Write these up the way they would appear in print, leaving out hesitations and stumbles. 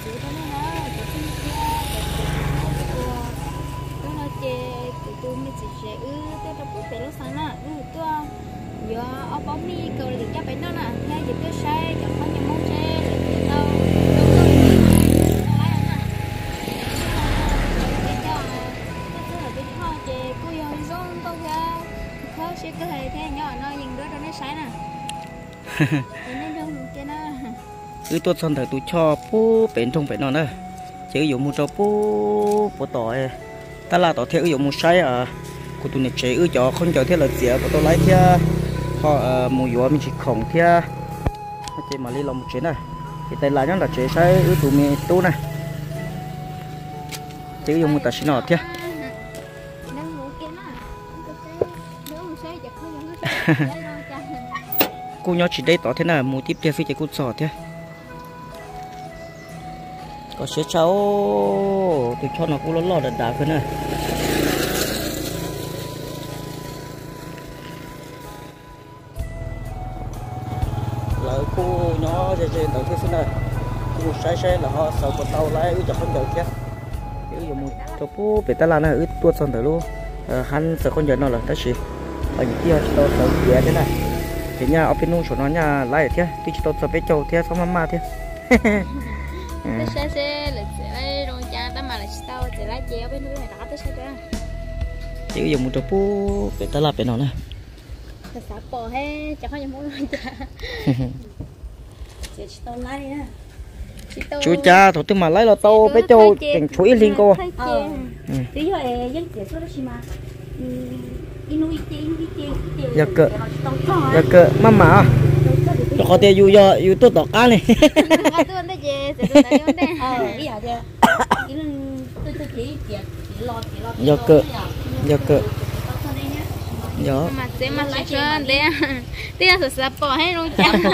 đó nó chỉ xin kia tôi nói chơi tôi mới chỉ sẽ tôi đâu có phải lúc sáng nè tôi giờ ông bố mi cầu liền cho bên đó nè theo gì tôi sai chẳng có những món xe để đâu sẽ cứ hay thế nhỏ nó nhìn đứa đó nó sai nè nên dùng cái nó cứ tuột son thời tôi cho pu bên trong bên nó nữa chỉ dùng một trâu pu tỏi ta là tỏi theo dùng một sai của tôi này chế cho không cho thế là dễ của tôi lấy theo họ mua dừa mình chỉ khổng theo chế mà đi làm một chế này thì tay lại nó là chế sai tụi mình tu này chỉ dùng một tờ xin nọ theo cô nhỏ chỉ đây tỏ thế nào mua tiếp theo phía chạy cút sò thế có sẽ cháu tôi cho nó cũng lót lót đà cái này lại cô nhỏ trên đầu thế này cô sai là họ sợ con tàu lại cho con đầu thế ví dụ một chỗ phố bị ta làm này tuột son tới luôn hắn sợ con giờ nó là cái gì ở những kia tao sợ dễ thế này thì nhà ở bênนู้chỗ nó nhà lại thế thì tao sợ bé trâu thế xong mama thế xe lại rồi cha ta mà lại tao sẽ lại chéo bênนู้này đã tới xe ra chỉ dùng một chỗ phố bị ta làm bên nó này thật sao bỏ hết chẳng có những món rồi cha chị tao lại nha chú cha thôi mà lấy là tao bé trâu cảnh chuối liên cô tí rồi dân trẻ số đó xí mà giờ cỡ mama nó có thể yêu tốt tỏ cá này giờ cỡ giờ mà sẽ mà lại cho đây đây là sợ bỏ hết luôn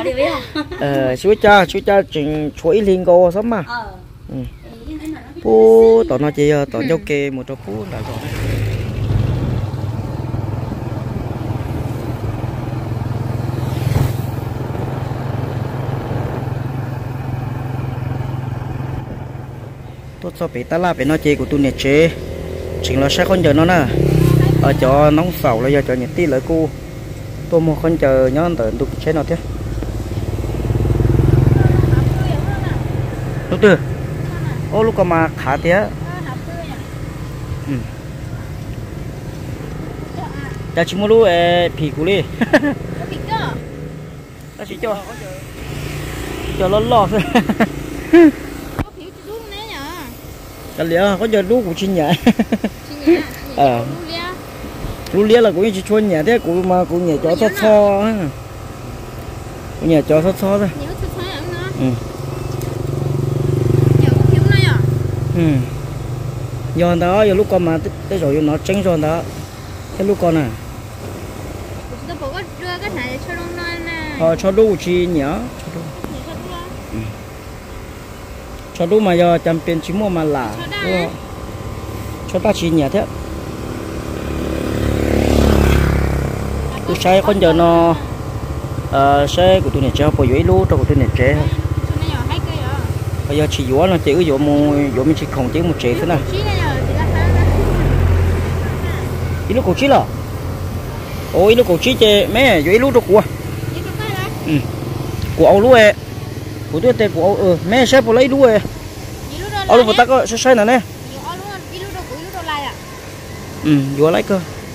chú cha chỉnh chuối liên cô sớm mà pu tỏ nó chỉ tỏ dâu kê một chỗ pu là rồi tốt so với ta là với nó chơi của tôi nè chế chính là sẽ không chờ nó nè ở cho nóng sầu là giờ cho nhiệt tí lại cô tôi một con chờ nhớ tới tôi chế nó thế lúc từ ô lúc mà khá thế ta chỉ muốn lúc phì cú đi ta chỉ cho nó lọt thôi cái lẽ có giờ lú của chị nhỉ lú lia là cũng chỉ chuồn nhỉ thế cũng mà cũng nhỉ cho sót so cũng nhỉ cho sót so thôi giờ đó giờ lúc con mà tới rồi nó tránh rồi đó cái lúc con này cho đu chi nhỉ cho đu mà giờ chăm tiền chỉ mua mà là cho ta chỉ nhỉ thế tôi sai con giờ nó xe của tôi này cho bỏ dưới lú cho của tôi này chế bây giờ chỉ dũa là chỉ dũa mình chỉ không chỉ một chế thế này ít lúc cổ chí là ôi ít lúc cổ chí chế mấy dưới lú cho của của ông lú ấy của tôi tên của ông mấy xe bỏ lấy lú ấy ông lú ta có xe này nè dũa lấy cơ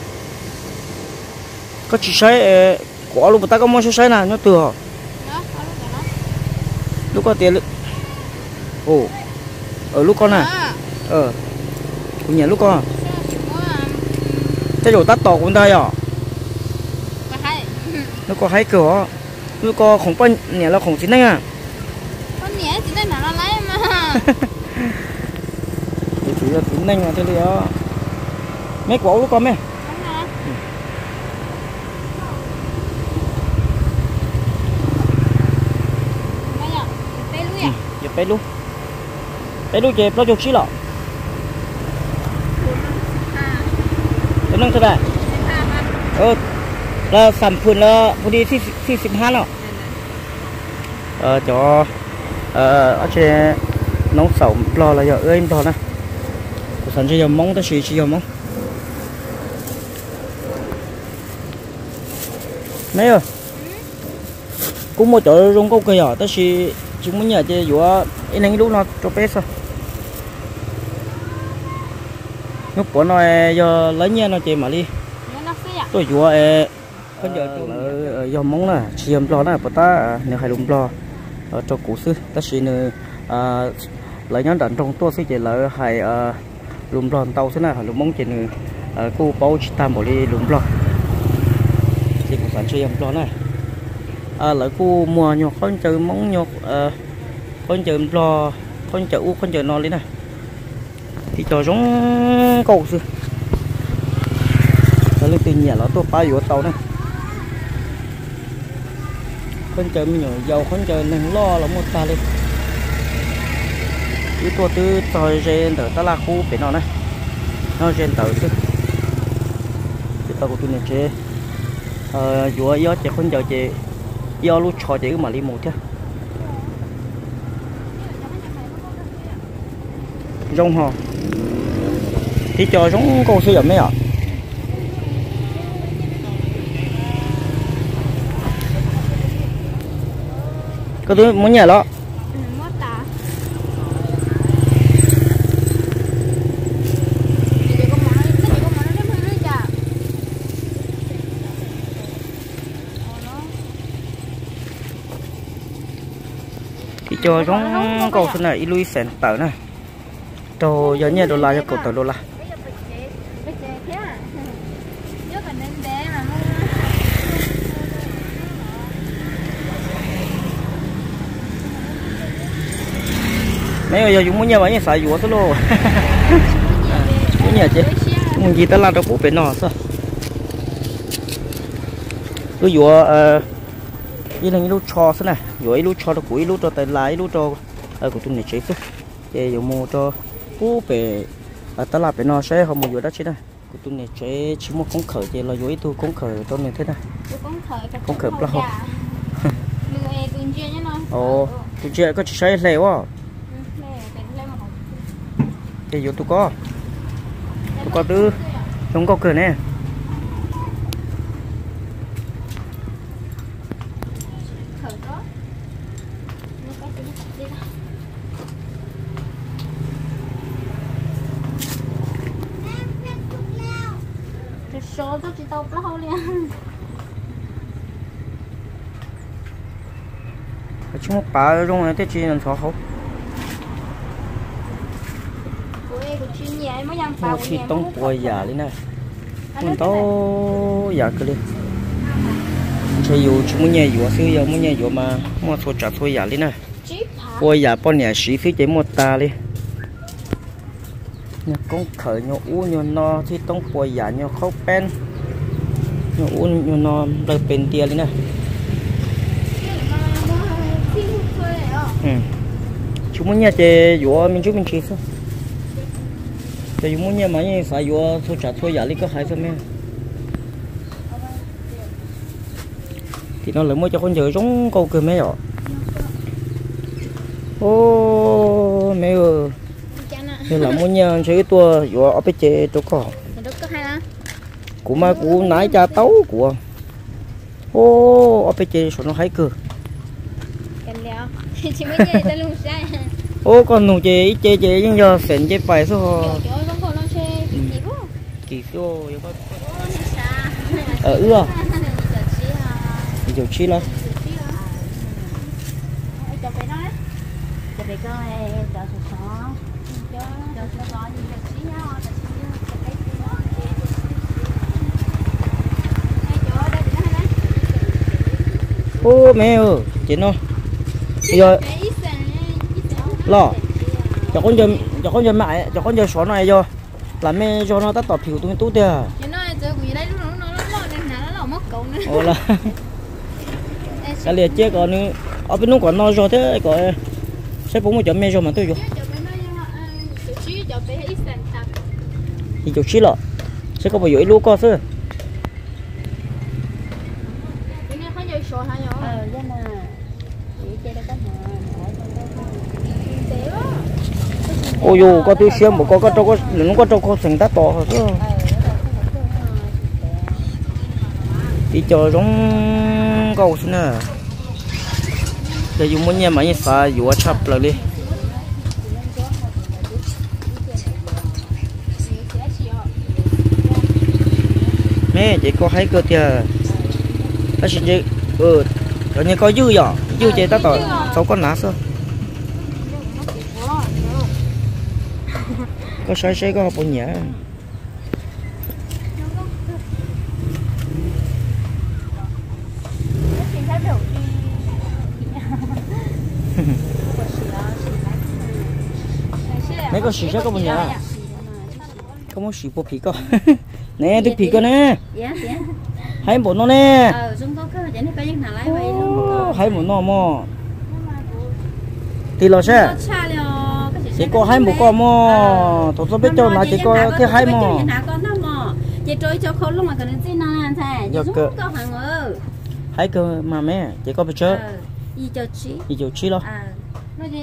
có chỉ xe của ông lú ta có mua xe nào nó từ hả lúc có tiền ồ ở lúc con này của nhà lúc con cái chỗ tắt tỏ của đây à nó có hai cửa nó có không bao nhẹ là không chín à con nhẹ chỉ đây là nó lấy mà chỉ là chín nhanh mà thế đi đó mấy quả lúc con mấy bé luôn chè bao nhiêu xí lọ cái năng thế này là sản phẩm làพอดี45เนาะcho ở trên nóng sầu lo là giờ ơi lo nè sản chỉ giờ mong ta chỉ giờ mong mấy ơi cũng một chỗ rong câu kìa ta chỉ chúng mình nhà chơi vừa anh ấy lúc nó cho bé sao lúc bỏ nó giờ lấy nha nó chơi mà đi tôi vừa bây giờ tôi giờ mong là chỉ em lo nè bà ta nếu hay đúng lo cho cụ sư ta chỉ nữa lấy nhóm đàn trong tôi sẽ chỉ là hay lùm lo tàu thế nào lùm mong chỉ nữa cô bao chỉ tam bỏ đi lùm lo thì cũng sản chỉ em lo này lại cô mua nhọc con chơi mong nhọc con chơi lo con chơi u con chơi non lên này thì cho giống cầu sư lên từ nhà nó tôi phá vô tàu này con chơi mình nhỏ giàu con chơi nên lo là một ta lên cái tua tư tỏi trên tờ ta là khu bên nó này nó trên tờ chứ cái tàu của tôi này chơi vừa gió chơi con chơi chơi gió lúc trò chơi mà đi một chứ rong hò thì cho giống câu sử dụng mấy ạ có thứ muốn nhà đó thì cho giống câu xin này lui sẹn tờ này đồ giờ nhà đồ la cho cậu tờ đô la mấy giờ chúng muốn nhà bao nhiêu xài dúa thôi luôn muốn nhà chứ muốn gì ta làm cho bố bên nó sao cứ dúa như là những lúc cho thế này rồi lúc cho nó cuối lúc cho tay lái lúc cho của tôi này chế chứ để dùng mua cho bố về ta làm bên nó sẽ không một dúa đó chứ này của tôi này chế chỉ một con khởi thì là dúa tôi con khởi tôi này thế này con khởi là không ồ tôi chơi có chỉ xây lẻ quá thì vô tôi có từ không có cửa nè số tôi chỉ tao lâu liền chúng một bà trong này thế chỉ làm sao không mua chi tông bùi giả lên này mình tao giả cái đi chơi dù chúng muốn nhảy dù xưa giờ muốn nhảy dù mà mua số trả số giả lên này bùi giả bọn nhà sĩ phía trên một ta đi con khởi nhau u nhau no thì tông bùi giả nhau khâu pen nhau u nhau no đời bên tia lên này chúng muốn nhảy chơi dù mình chú mình chơi sao thì muốn nhà máy phải vô số trả thôi giả lý có hai sao mấy thì nó lại mua cho con giờ giống câu cười mấy ạ ô mấy ơi thì là muốn nhà chơi tua vô ở bên chế chỗ có của mà của nãy cha tấu của ô ở bên chế số nó hay cười ô con nụ chế chế nhưng giờ sẹn chế phải số kỳ số ở ưa dầu chi lo ô mẹ ơi chị nó giờ lo cho con giờ mẹ cho con giờ số này cho là mẹ cho nó tắt tọt phiếu tôi tốt chưa ồ là cái liệt chết còn nữa ở bênนู้นcòn no rồi thế gọi sẽ cũng một chấm mẹ cho mà tôi vô thì chỗ chi lọ sẽ có bao nhiêu lúa co chứ ôi dù có tôi xem một có trâu có nó có trâu có thành ta to hơn chứ đi chờ giống câu xin nè để dùng muốn nhà máy xả dùa chập lại đi mẹ chỉ có hai cơ tiền ta chỉ chỉ rồi như có dư à dư chơi ta tỏi sáu con lá sao có sai có học bún nhá mấy con xì có bún nhá có muốn xì bộ phí co nè tôi phí co nè hai bộ nó nè hai bộ nó mò thì lo xe chỉ có hai bộ con mò tôi biết cho nó chỉ có cái hai mò chị trôi cho khâu lúc mà cần gì nó làm thế chị giúp có hàng ở hai cơ mà mẹ chỉ có biết chơi gì cho chi lo nó chỉ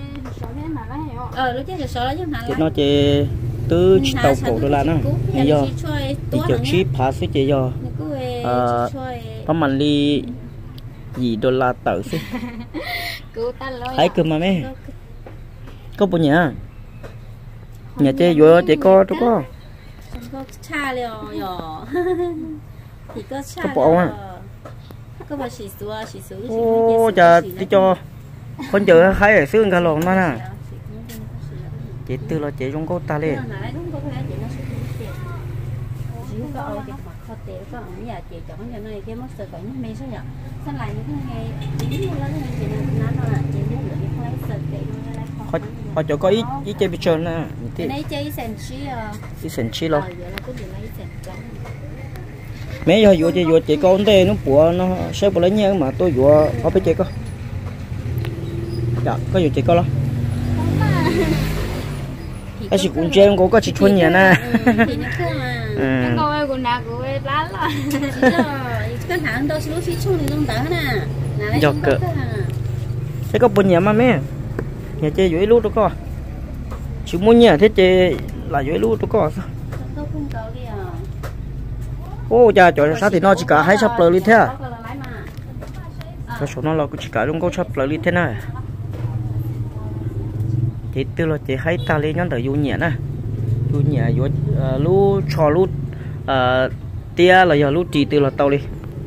lúc chơi số chứ mà nó chỉ từ tàu cổ đô la nó bây giờ đi chợ chi phá suy chỉ giờ có mình đi gì đô la tự suy hai cơ mà mẹ có bao nhiêu nhà chơi vừa chỉ có đúng không có cha liều thì có cha có bộ à có bao xì xúa ô chờ đi cho con chờ hai ở xương cả lồng nó nè chị từ là chị trong cô ta lên họ cho có ít chơi bị trơn nè sần chi lo mấy giờ vừa chị con tê nó của nó sẽ bỏ lấy nhau mà tôi vừa có biết chơi có dạ có vừa chị có lo cái gì cũng chơi có chỉ thuần nhỉ nè giọt cỡ thế có bốn nhà mà mấy nhà chơi dưới lút đó có chỉ muốn nhà thế chơi là dưới lút đó có ô cha chỗ sao thì nó chỉ cả hai sắp lời đi thế à số nó là chỉ cả trong câu sắp lời đi thế này thì từ là chỉ hai ta lên nhón tới du nhẹ nè du nhẹ du lú cho lú tia là giờ lú chỉ từ là tàu đi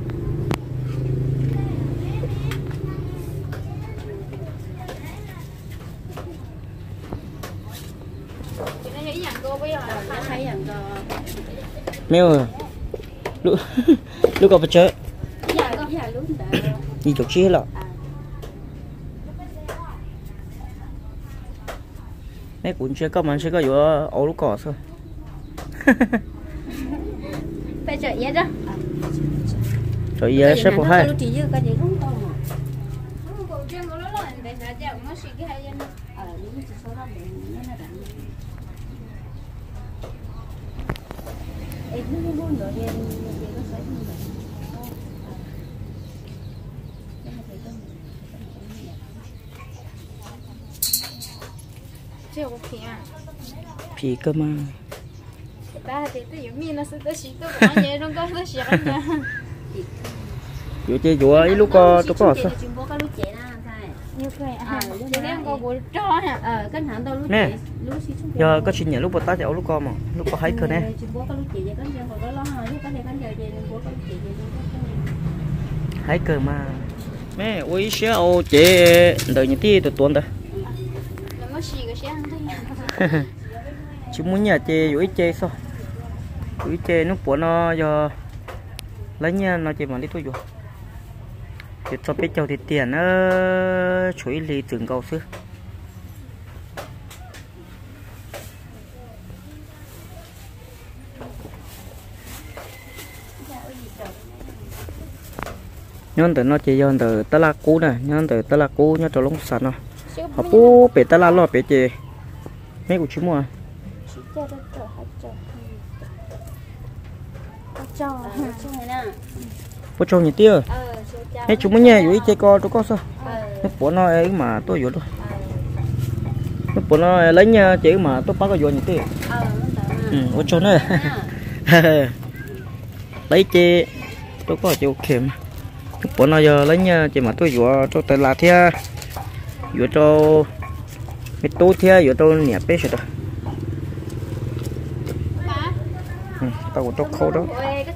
mèo lú lú có phải chơi đi chụp chi là mấy cuốn chơi có mà sẽ có vừa ổ lú cỏ sao phải chơi gì đó chơi gì sẽ có hai phì cơ mà ta thì tôi giống như nó sẽ tới xí tôi còn nhớ trong con tôi xí anh nha vừa chơi vừa ấy lúc có tôi có sao nè giờ có chuyện nhà lúc bữa ta chạy lúc con mà lúc có thấy cơ nè thấy cơ mà mẹ ui xe ô chế đợi những tí từ tuần đây chỉ muốn nhà chơi vui chơi sao vui chơi nó của nó giờ lấy nha nó chỉ mà đi thôi rồi thì cho biết châu thì tiền nó chuối lì từng cầu xưa nhon từ nó chỉ nhon từ tala la cú này nhon từ tala la cú nhon từ lông sắn nó họ bố bể tala lo bể chơi mấy của chú mua bố trâu nhỉ tiêu hết chúng mới nhảy dưới chơi co tôi có sao nó của nó ấy mà tôi vô thôi nó bỏ nó lấy nha chỉ mà tôi bắt cái vô như thế ở chỗ này lấy chê tôi có chịu kèm bỏ nó giờ lấy nha chỉ mà tôi vừa cho tay là thế vừa cho cái túi thế vừa cho nhẹ bé rồi đó tao cũng cho khâu đó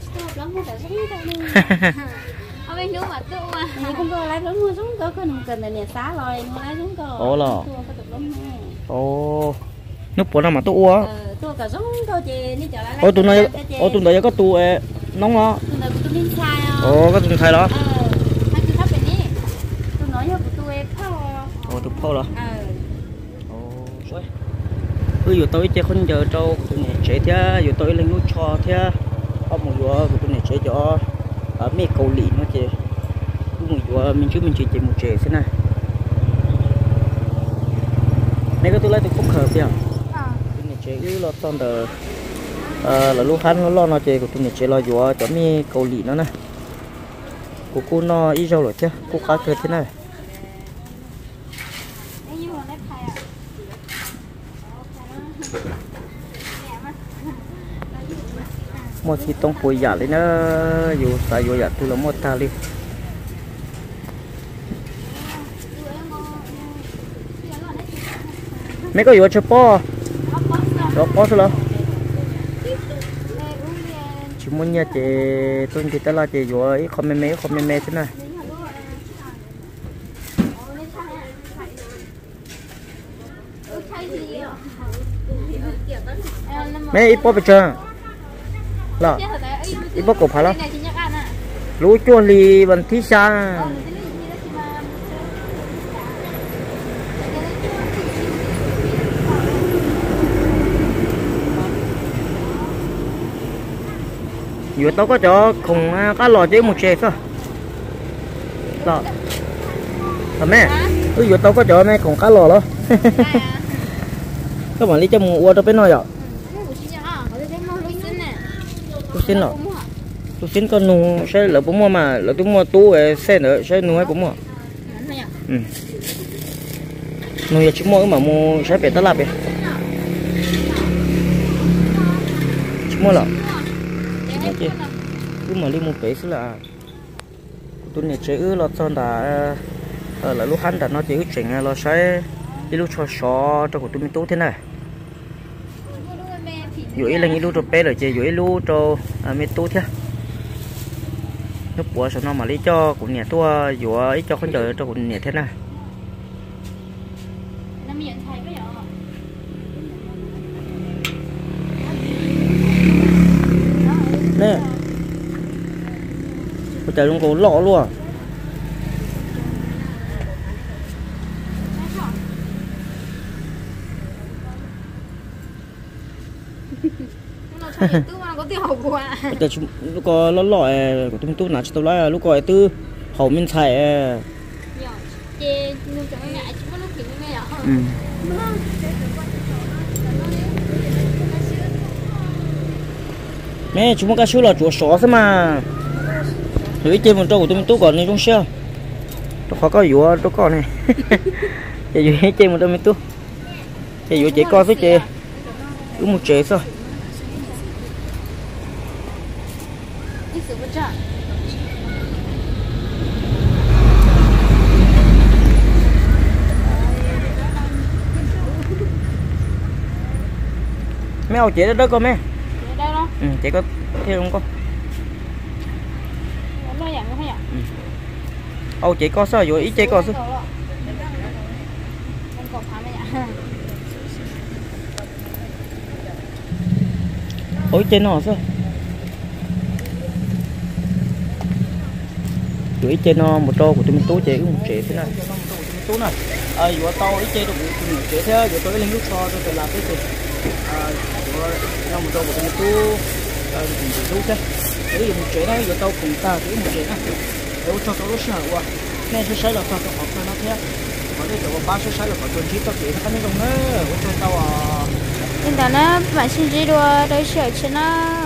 bên nước mà tôi mà không có lấy lớn mua xuống có cần là nhà xá rồi mua lấy xuống có ồ là ồ nước bỏ nào mà tôi uống tôi cả giống tôi chỉ đi chợ lại tụi này có tụ nóng đó tôi đi sai ồ có tụi thay đó hai tôi thắp bên đi tôi nói cho tôi phao ồ tụi phao đó ồ rồi giờ tôi chơi con giờ cho tụi này chơi thế giờ tôi lên núi cho thế có một vừa tụi này chơi cho ở mấy cầu lì nó chơi một vừa mình chỉ chơi một chơi thế này này có tôi lấy tôi không khờ kìa tụi này chơi cứ lo toàn đời là lúc hắn nó lo nó chơi của tụi này chơi lo vừa cho mấy cầu lì nó nè của cô nó ít rau rồi chứ cô khá cơ thế này mua thì tông phổi giả lên nó dù tại dù giả tôi là mua ta đi mấy cái dù cho po đó po sao chỉ muốn nhà chị tôi chỉ ta là chị dù ấy không mê thế này mấy ít po bây giờ là ít bóc cổ phải lắm lúa chuồn lì bằng thí xa vừa tao có cho cùng cá lò chế một chè sao lò mẹ vừa tao có cho mẹ cùng cá lò đó các bạn đi cho mua cho bên nào vậy xin rồi tôi xin con nung sẽ là bố mua mà là tôi mua tú xe nữa sẽ nung hay bố mua nung chỉ mua mà mua sẽ phải tất là vậy chỉ mua là cứ mà đi mua bé sẽ là tôi này chơi là son đã là lúc hắn đã nó chỉ chỉnh là sẽ đi lúc cho cho của tôi mình tú thế này dưới là những lúa cho bé rồi chơi dưới lúa cho mấy tú thế nước bùa sau nó mà lấy cho cũng nhà tua dùa ít cho con trời cho cũng nhà thế này nè bây giờ luôn có lọ luôn bây giờ lúc có lọ lọ của tôi tu nãy tôi nói lúc có tư hậu minh xài mẹ chúng ta là chuột sỏ thế mà rồi chơi một trâu của tôi tu còn này trong xe tôi khó có vua tôi có này chơi một trâu mình tu chơi vua chơi con với chơi cứ một chơi thôi mấy ông chị đó con mấy chị có theo không con ông chị có sao rồi ý chị có sao ôi trên nó sao chuỗi trên nó một trâu của tôi mình tú chế cũng chế thế này tú này vừa tao ít chế được một chế thế vừa tôi lên lúc so tôi làm cái gì vừa một trâu của tôi mình tú tú thế cái một chế này vừa tao cùng ta cái một chế này nếu cho tao lúc nào qua nên sẽ sai là tao học nó thế mà đây tao ba sẽ sai là phải tuần chỉ tao chế nó không giống nữa của tao nên là nó bạn xin gì đùa đây sửa cho nó